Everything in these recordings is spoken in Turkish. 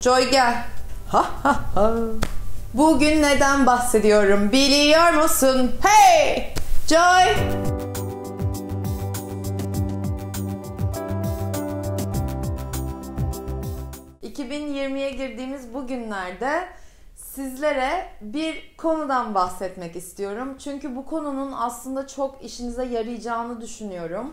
Joy gel. Ha ha ha. Bugün neden bahsediyorum biliyor musun? Hey! Joy! ...2020'ye girdiğimiz bu günlerde sizlere bir konudan bahsetmek istiyorum. Çünkü bu konunun aslında çok işinize yarayacağını düşünüyorum.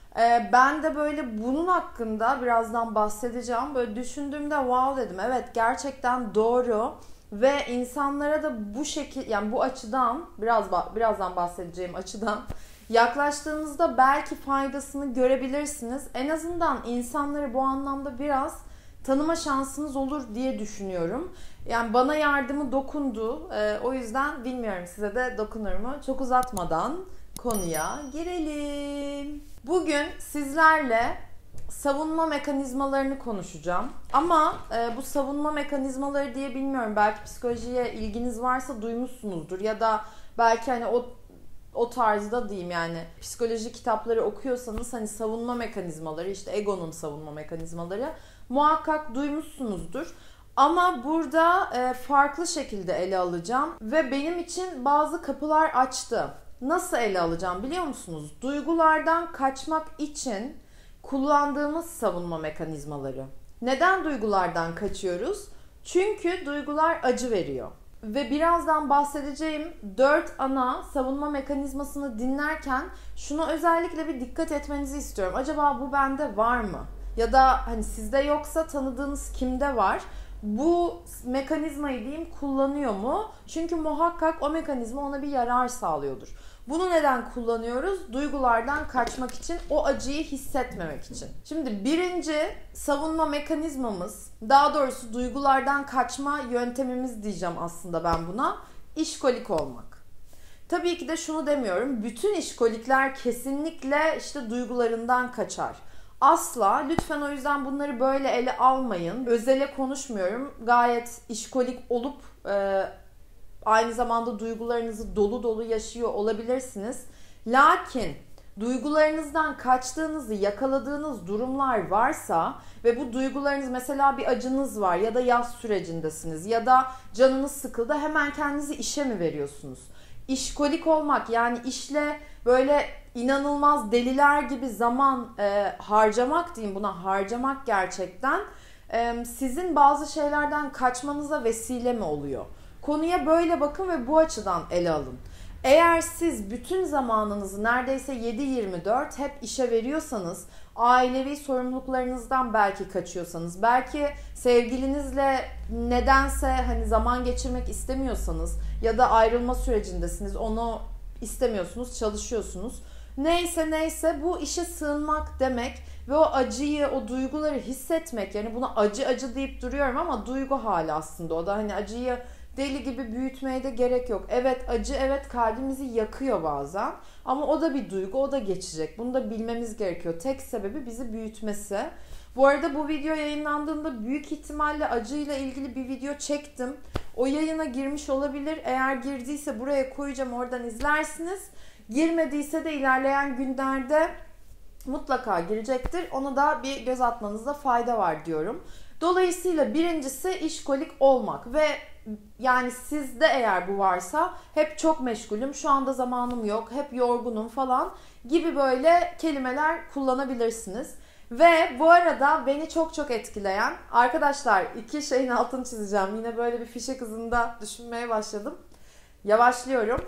Ben de böyle bunun hakkında birazdan bahsedeceğim. Böyle düşündüğümde wow dedim. Evet, gerçekten doğru. Ve insanlara da bu şekil, yani bu açıdan, birazdan bahsedeceğim açıdan yaklaştığınızda belki faydasını görebilirsiniz. En azından insanları bu anlamda biraz tanıma şansınız olur diye düşünüyorum. Yani bana yardımı dokundu. O yüzden bilmiyorum size de dokunur mu? Çok uzatmadan konuya girelim. Bugün sizlerle savunma mekanizmalarını konuşacağım. Ama bu savunma mekanizmaları diye bilmiyorum. Belki psikolojiye ilginiz varsa duymuşsunuzdur. Ya da belki hani o tarzda diyeyim, yani psikoloji kitapları okuyorsanız hani savunma mekanizmaları, işte egonun savunma mekanizmaları muhakkak duymuşsunuzdur. Ama burada farklı şekilde ele alacağım ve benim için bazı kapılar açtı. Nasıl ele alacağım biliyor musunuz? Duygulardan kaçmak için kullandığımız savunma mekanizmaları. Neden duygulardan kaçıyoruz? Çünkü duygular acı veriyor. Ve birazdan bahsedeceğim 4 ana savunma mekanizmasını dinlerken şuna özellikle bir dikkat etmenizi istiyorum. Acaba bu bende var mı? Ya da hani sizde yoksa tanıdığınız kimde var? Bu mekanizmayı diyeyim kullanıyor mu? Çünkü muhakkak o mekanizma ona bir yarar sağlıyordur. Bunu neden kullanıyoruz? Duygulardan kaçmak için, o acıyı hissetmemek için. Şimdi birinci savunma mekanizmamız, daha doğrusu duygulardan kaçma yöntemimiz diyeceğim aslında ben buna, işkolik olmak. Tabii ki de şunu demiyorum, bütün işkolikler kesinlikle işte duygularından kaçar. Asla, lütfen o yüzden bunları böyle ele almayın. Özele konuşmuyorum. Gayet işkolik olup aynı zamanda duygularınızı dolu dolu yaşıyor olabilirsiniz. Lakin duygularınızdan kaçtığınızı yakaladığınız durumlar varsa ve bu duygularınız, mesela bir acınız var ya da yaz sürecindesiniz ya da canınız sıkıldı, hemen kendinizi işe mi veriyorsunuz? İşkolik olmak, yani işle böyle inanılmaz deliler gibi zaman harcamak diyeyim, buna harcamak gerçekten sizin bazı şeylerden kaçmanıza vesile mi oluyor? Konuya böyle bakın ve bu açıdan ele alın. Eğer siz bütün zamanınızı neredeyse 7/24 hep işe veriyorsanız, ailevi sorumluluklarınızdan belki kaçıyorsanız, belki sevgilinizle nedense hani zaman geçirmek istemiyorsanız ya da ayrılma sürecindesiniz, onu istemiyorsunuz, çalışıyorsunuz. Neyse bu işe sığınmak demek ve o acıyı, o duyguları hissetmek, yani buna acı deyip duruyorum ama duygu hali aslında o da, hani acıyı deli gibi büyütmeye de gerek yok. Evet acı, evet kalbimizi yakıyor bazen ama o da bir duygu, o da geçecek. Bunu da bilmemiz gerekiyor. Tek sebebi bizi büyütmesi. Bu arada bu video yayınlandığında büyük ihtimalle acıyla ilgili bir video çektim. O yayına girmiş olabilir. Eğer girdiyse buraya koyacağım, oradan izlersiniz. Girmediyse de ilerleyen günlerde mutlaka girecektir. Onu da bir göz atmanızda fayda var diyorum. Dolayısıyla birincisi işkolik olmak ve yani sizde eğer bu varsa hep çok meşgulüm, şu anda zamanım yok, hep yorgunum falan gibi böyle kelimeler kullanabilirsiniz. Ve bu arada beni çok etkileyen, arkadaşlar iki şeyin altını çizeceğim. Yine böyle bir fişek hızında düşünmeye başladım. Yavaşlıyorum.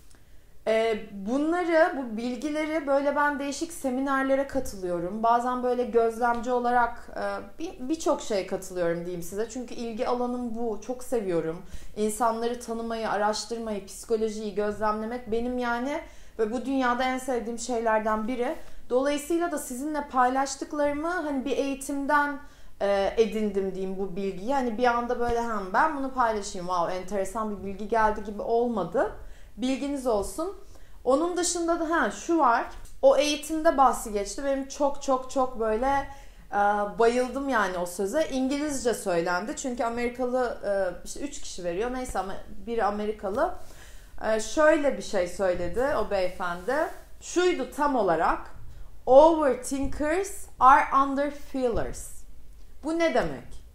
Bu bilgileri böyle ben değişik seminerlere katılıyorum. Bazen böyle gözlemci olarak birçok şeye katılıyorum diyeyim size. Çünkü ilgi alanım bu. Çok seviyorum. İnsanları tanımayı, araştırmayı, psikolojiyi gözlemlemek benim yani ve bu dünyada en sevdiğim şeylerden biri. Dolayısıyla da sizinle paylaştıklarımı hani bir eğitimden edindim diyeyim bu bilgiyi. Hani bir anda böyle ben bunu paylaşayım, wow enteresan bir bilgi geldi gibi olmadı. Bilginiz olsun. Onun dışında da şu var. O eğitimde bahsi geçti. Benim çok böyle bayıldım yani o söze. İngilizce söylendi. Çünkü Amerikalı işte 3 kişi veriyor. Neyse ama biri Amerikalı. Şöyle bir şey söyledi o beyefendi. Şuydu tam olarak. Overthinkers are under feelers. Bu ne demek?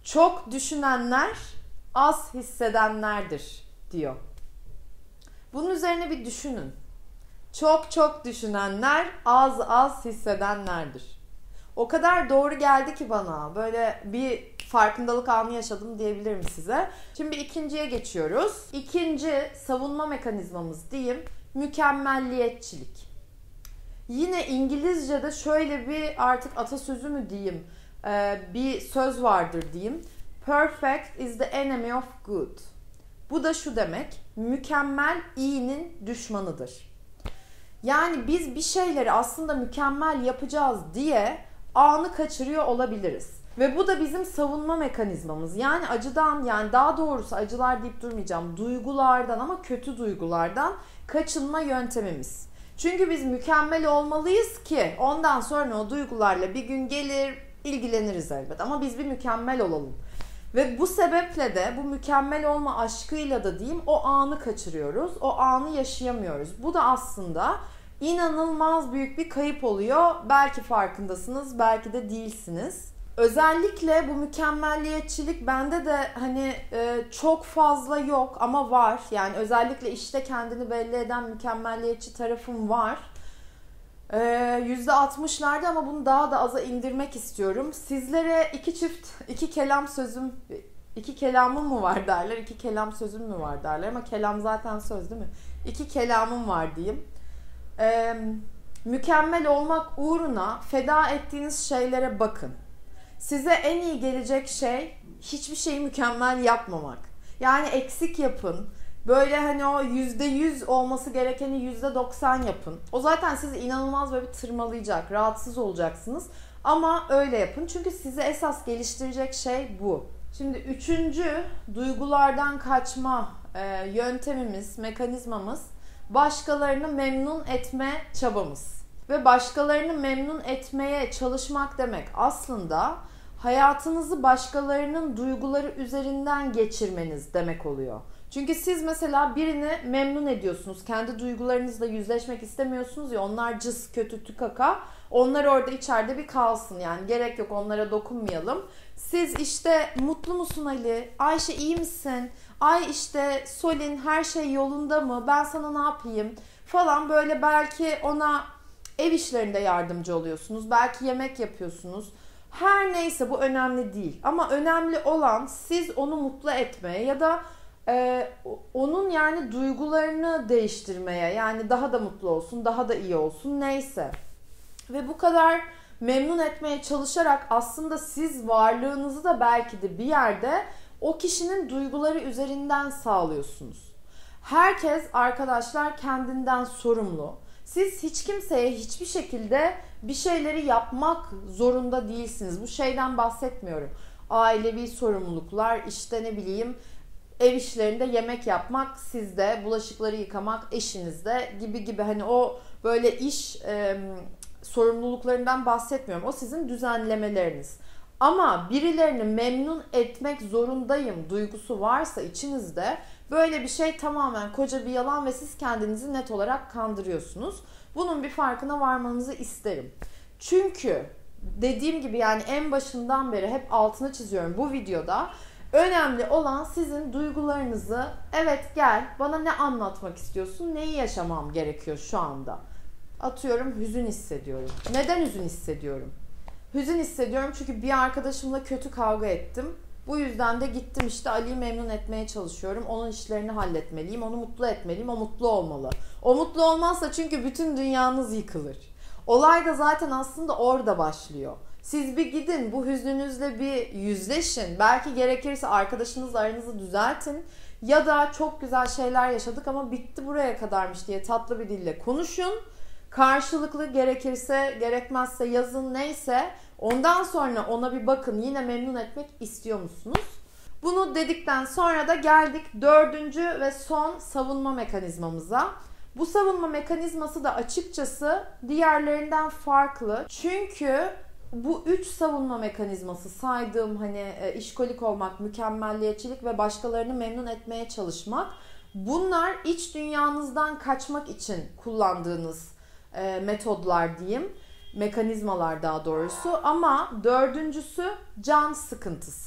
Çok düşünenler az hissedenlerdir diyor. Bunun üzerine bir düşünün. Çok düşünenler az hissedenlerdir. O kadar doğru geldi ki bana. Böyle bir farkındalık anı yaşadım diyebilirim size. Şimdi ikinciye geçiyoruz. İkinci savunma mekanizmamız diyeyim, mükemmelliyetçilik. Yine İngilizce'de şöyle bir artık atasözü mü diyeyim, bir söz vardır diyeyim. Perfect is the enemy of good. Bu da şu demek, mükemmel iyinin düşmanıdır. Yani biz bir şeyleri aslında mükemmel yapacağız diye anı kaçırıyor olabiliriz. Ve bu da bizim savunma mekanizmamız. Yani acıdan, yani daha doğrusu acılar deyip durmayacağım, duygulardan ama kötü duygulardan kaçınma yöntemimiz. Çünkü biz mükemmel olmalıyız ki ondan sonra o duygularla bir gün gelir, ilgileniriz elbet. Ama biz bir mükemmel olalım. Ve bu sebeple de bu mükemmel olma aşkıyla da diyeyim o anı kaçırıyoruz. O anı yaşayamıyoruz. Bu da aslında inanılmaz büyük bir kayıp oluyor. Belki farkındasınız, belki de değilsiniz. Özellikle bu mükemmelliyetçilik bende de hani çok fazla yok ama var. Yani özellikle işte kendini belli eden mükemmelliyetçi tarafım var. %60'larda ama bunu daha da aza indirmek istiyorum. Sizlere iki kelamım mı var derler, iki kelam sözüm mü var derler ama kelam zaten söz değil mi? İki kelamım var diyeyim. Mükemmel olmak uğruna feda ettiğiniz şeylere bakın. Size en iyi gelecek şey hiçbir şeyi mükemmel yapmamak. Yani eksik yapın. Böyle hani o %100 olması gerekeni %90 yapın. O zaten sizi inanılmaz böyle bir tırmalayacak, rahatsız olacaksınız. Ama öyle yapın. Çünkü sizi esas geliştirecek şey bu. Şimdi üçüncü duygulardan kaçma yöntemimiz, mekanizmamız başkalarını memnun etme çabamız. Ve başkalarını memnun etmeye çalışmak demek aslında hayatınızı başkalarının duyguları üzerinden geçirmeniz demek oluyor. Çünkü siz mesela birini memnun ediyorsunuz. Kendi duygularınızla yüzleşmek istemiyorsunuz ya, onlar cız, kötü, tükaka. Onlar orada içeride bir kalsın, yani gerek yok, onlara dokunmayalım. Siz işte mutlu musun Ali? Ayşe iyi misin? Ay işte Solin her şey yolunda mı? Ben sana ne yapayım? Falan böyle belki ona ev işlerinde yardımcı oluyorsunuz. Belki yemek yapıyorsunuz. Her neyse bu önemli değil. Ama önemli olan siz onu mutlu etmeye ya da onun yani duygularını değiştirmeye, yani daha da mutlu olsun, daha da iyi olsun neyse. Ve bu kadar memnun etmeye çalışarak aslında siz varlığınızı da belki de bir yerde o kişinin duyguları üzerinden sağlıyorsunuz. Herkes arkadaşlar kendinden sorumlu. Siz hiç kimseye hiçbir şekilde bir şeyleri yapmak zorunda değilsiniz. Bu şeyden bahsetmiyorum. Ailevi sorumluluklar, işte ne bileyim ev işlerinde yemek yapmak sizde, bulaşıkları yıkamak eşinizde gibi hani o böyle iş sorumluluklarından bahsetmiyorum. O sizin düzenlemeleriniz. Ama birilerini memnun etmek zorundayım duygusu varsa içinizde, böyle bir şey tamamen koca bir yalan ve siz kendinizi net olarak kandırıyorsunuz. Bunun bir farkına varmanızı isterim. Çünkü dediğim gibi yani en başından beri hep altını çiziyorum bu videoda. Önemli olan sizin duygularınızı, evet gel bana ne anlatmak istiyorsun, neyi yaşamam gerekiyor şu anda. Atıyorum hüzün hissediyorum. Neden hüzün hissediyorum? Hüzün hissediyorum çünkü bir arkadaşımla kötü kavga ettim. Bu yüzden de gittim işte Ali'yi memnun etmeye çalışıyorum. Onun işlerini halletmeliyim, onu mutlu etmeliyim, o mutlu olmalı. O mutlu olmazsa çünkü bütün dünyanız yıkılır. Olay da zaten aslında orada başlıyor. Siz bir gidin bu hüznünüzle bir yüzleşin. Belki gerekirse arkadaşınızla aranızı düzeltin. Ya da çok güzel şeyler yaşadık ama bitti buraya kadarmış diye tatlı bir dille konuşun. Karşılıklı gerekirse gerekmezse yazın neyse. Ondan sonra ona bir bakın, yine memnun etmek istiyor musunuz? Bunu dedikten sonra da geldik dördüncü ve son savunma mekanizmamıza. Bu savunma mekanizması da açıkçası diğerlerinden farklı. Çünkü bu üç savunma mekanizması saydığım hani işkolik olmak, mükemmelliyetçilik ve başkalarını memnun etmeye çalışmak. Bunlar iç dünyanızdan kaçmak için kullandığınız metodlar diyeyim. Mekanizmalar daha doğrusu. Ama dördüncüsü can sıkıntısı.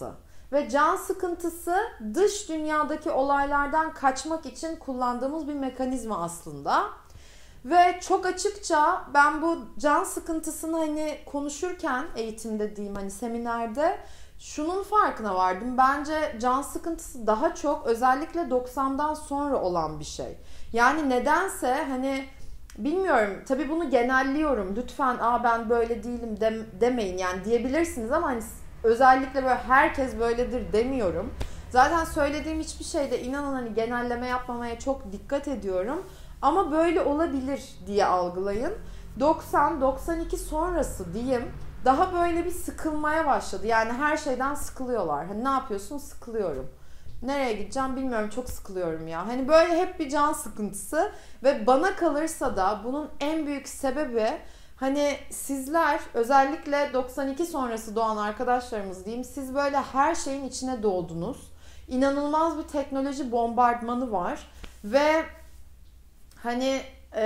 ve can sıkıntısı dış dünyadaki olaylardan kaçmak için kullandığımız bir mekanizma aslında. Ve çok açıkça ben bu can sıkıntısını hani konuşurken eğitimde diyeyim, hani seminerde şunun farkına vardım. Bence can sıkıntısı daha çok özellikle 90'dan sonra olan bir şey. Yani nedense hani bilmiyorum, tabii bunu genelliyorum. Lütfen ben böyle değilim demeyin. Yani diyebilirsiniz ama hani özellikle böyle herkes böyledir demiyorum. Zaten söylediğim hiçbir şeyde inanın hani genelleme yapmamaya çok dikkat ediyorum. Ama böyle olabilir diye algılayın. 90-92 sonrası diyeyim, daha böyle bir sıkılmaya başladı. Yani her şeyden sıkılıyorlar. Hani ne yapıyorsun? Sıkılıyorum. Nereye gideceğim bilmiyorum, çok sıkılıyorum ya. Hani böyle hep bir can sıkıntısı ve bana kalırsa da bunun en büyük sebebi hani sizler, özellikle 92 sonrası doğan arkadaşlarımız diyeyim, siz böyle her şeyin içine doğdunuz. İnanılmaz bir teknoloji bombardımanı var ve hani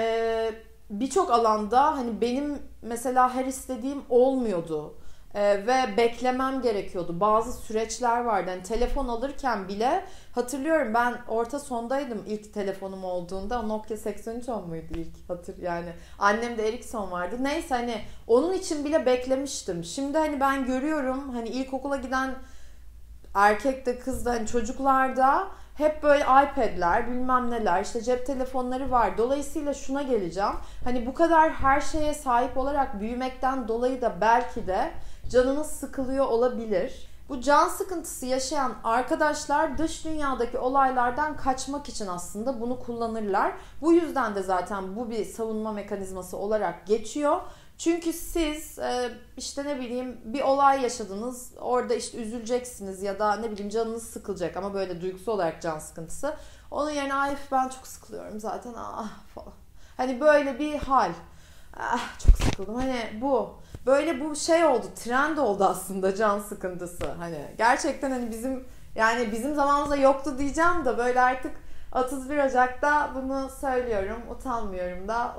birçok alanda hani benim mesela her istediğim olmuyordu. Ve beklemem gerekiyordu. Bazı süreçler vardı. Yani telefon alırken bile hatırlıyorum, ben orta sondaydım ilk telefonum olduğunda. Nokia 8310 muydu ilk? Yani annemde Ericsson vardı. Neyse hani onun için bile beklemiştim. Şimdi hani ben görüyorum hani ilkokula giden erkekte kızda hani çocuklarda hep böyle iPad'ler bilmem neler, işte cep telefonları var. Dolayısıyla şuna geleceğim. Hani bu kadar her şeye sahip olarak büyümekten dolayı da belki de canınız sıkılıyor olabilir. Bu can sıkıntısı yaşayan arkadaşlar dış dünyadaki olaylardan kaçmak için aslında bunu kullanırlar. Bu yüzden de zaten bu bir savunma mekanizması olarak geçiyor. Çünkü siz işte ne bileyim bir olay yaşadınız, orada işte üzüleceksiniz ya da ne bileyim canınız sıkılacak ama böyle duygusal olarak can sıkıntısı. Onun yerine ay ben çok sıkılıyorum zaten falan. Hani böyle bir hal. Çok sıkıldım. Hani bu böyle bu şey oldu, trend oldu aslında can sıkıntısı. Hani gerçekten hani bizim zamanımızda yoktu diyeceğim de böyle artık 31 Ocak'ta bunu söylüyorum. Utanmıyorum da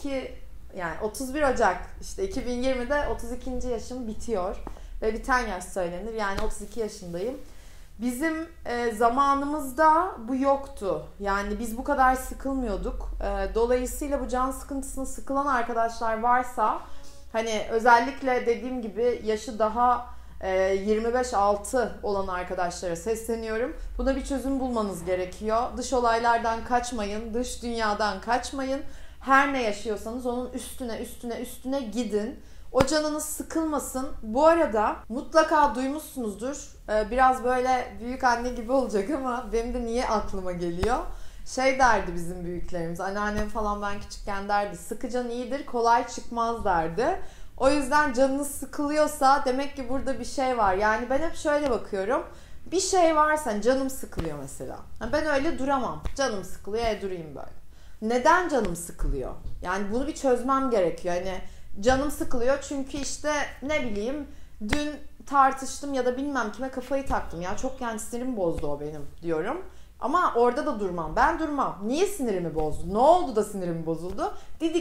31 Ocak işte 2020'de 32. yaşım bitiyor ve biten yaş söylenir. Yani 32 yaşındayım. Bizim zamanımızda bu yoktu. Yani biz bu kadar sıkılmıyorduk. Dolayısıyla bu can sıkıntısına sıkılan arkadaşlar varsa hani özellikle dediğim gibi yaşı daha 25-6 olan arkadaşlara sesleniyorum. Buna bir çözüm bulmanız gerekiyor. Dış olaylardan kaçmayın, dış dünyadan kaçmayın. Her ne yaşıyorsanız onun üstüne gidin. O canınız sıkılmasın. Bu arada mutlaka duymuşsunuzdur. Biraz böyle büyük anne gibi olacak ama benim de niye aklıma geliyor. Şey derdi bizim büyüklerimiz, anneannem falan ben küçükken derdi. Sıkı can iyidir, kolay çıkmaz derdi. O yüzden canınız sıkılıyorsa demek ki burada bir şey var. Yani ben hep şöyle bakıyorum. Bir şey varsa canım sıkılıyor mesela. Ben öyle duramam. Canım sıkılıyor, durayım böyle. Neden canım sıkılıyor? Yani bunu bir çözmem gerekiyor. Hani canım sıkılıyor çünkü işte ne bileyim dün tartıştım ya da bilmem kime kafayı taktım. Ya çok yani sinirim bozdu o benim diyorum. Ama orada da durmam. Ben durmam. Niye sinirimi bozdu? Ne oldu da sinirim bozuldu?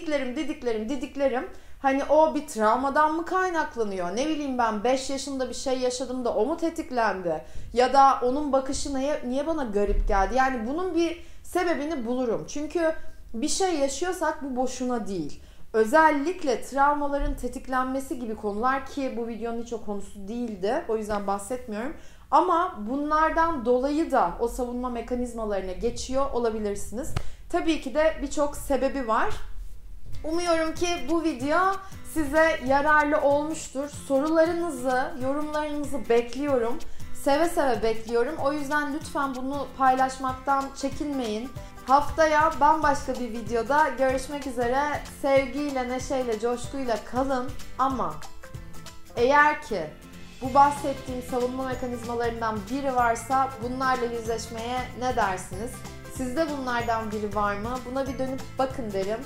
Didiklerim. Hani o bir travmadan mı kaynaklanıyor? Ne bileyim ben 5 yaşında bir şey yaşadım da o mu tetiklendi? Ya da onun bakışı niye bana garip geldi? Yani bunun bir sebebini bulurum. Çünkü bir şey yaşıyorsak bu boşuna değil. Özellikle travmaların tetiklenmesi gibi konular, ki bu videonun hiç o konusu değildi. O yüzden bahsetmiyorum. Ama bunlardan dolayı da o savunma mekanizmalarına geçiyor olabilirsiniz. Tabii ki de birçok sebebi var. Umuyorum ki bu video size yararlı olmuştur. Sorularınızı, yorumlarınızı bekliyorum. Seve seve bekliyorum. O yüzden lütfen bunu paylaşmaktan çekinmeyin. Haftaya bambaşka bir videoda görüşmek üzere. Sevgiyle, neşeyle, coşkuyla kalın. Ama eğer ki bu bahsettiğim savunma mekanizmalarından biri varsa bunlarla yüzleşmeye ne dersiniz? Sizde bunlardan biri var mı? Buna bir dönüp bakın derim.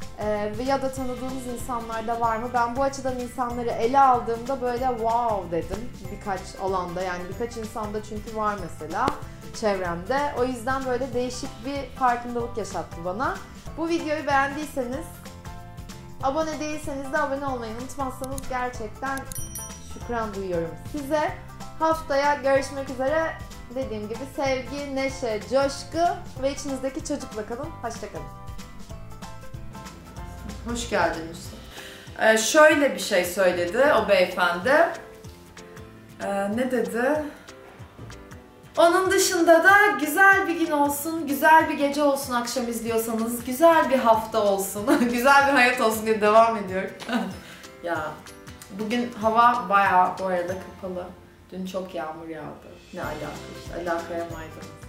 Ya da tanıdığınız insanlarda var mı? Ben bu açıdan insanları ele aldığımda böyle wow dedim birkaç alanda, yani birkaç insanda çünkü var mesela çevremde. O yüzden böyle değişik bir farkındalık yaşattı bana. Bu videoyu beğendiyseniz, abone değilseniz de abone olmayı unutmazsanız gerçekten şükran duyuyorum size. Haftaya görüşmek üzere. Dediğim gibi sevgi, neşe, coşku ve içinizdeki çocukla kalın. Hoşça kalın. Hoş geldin Mustafa. Şöyle bir şey söyledi o beyefendi. Ne dedi? Onun dışında da güzel bir gün olsun, güzel bir gece olsun akşam izliyorsanız, güzel bir hafta olsun, güzel bir hayat olsun diye devam ediyorum. Ya bugün hava bayağı bu arada kapalı. Dün çok yağmur yağdı. Ne alaka işte, alakaya maydanoz.